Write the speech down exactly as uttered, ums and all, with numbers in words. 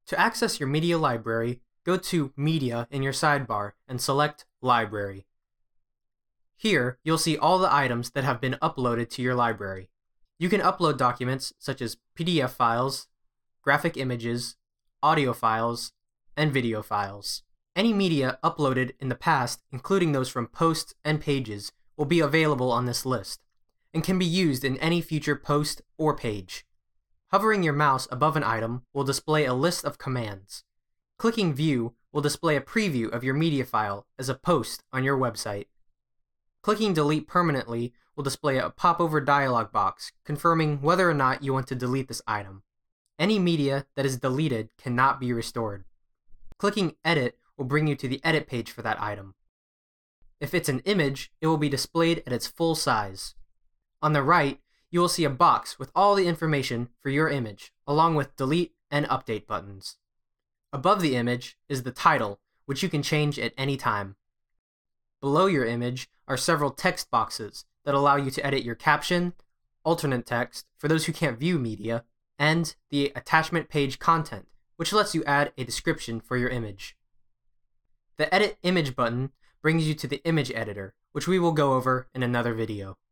To access your media library, go to Media in your sidebar and select Library. Here, you'll see all the items that have been uploaded to your library. You can upload documents such as P D F files, graphic images, audio files, and video files. Any media uploaded in the past, including those from posts and pages, will be available on this list, and can be used in any future post or page. Hovering your mouse above an item will display a list of commands. Clicking View will display a preview of your media file as a post on your website. Clicking Delete permanently will display a pop-over dialog box confirming whether or not you want to delete this item. Any media that is deleted cannot be restored. Clicking Edit will bring you to the edit page for that item. If it's an image, it will be displayed at its full size. On the right, you will see a box with all the information for your image, along with delete and update buttons. Above the image is the title, which you can change at any time. Below your image are several text boxes that allow you to edit your caption, alternate text for those who can't view media, and the attachment page content, which lets you add a description for your image. The Edit Image button brings you to the image editor, which we will go over in another video.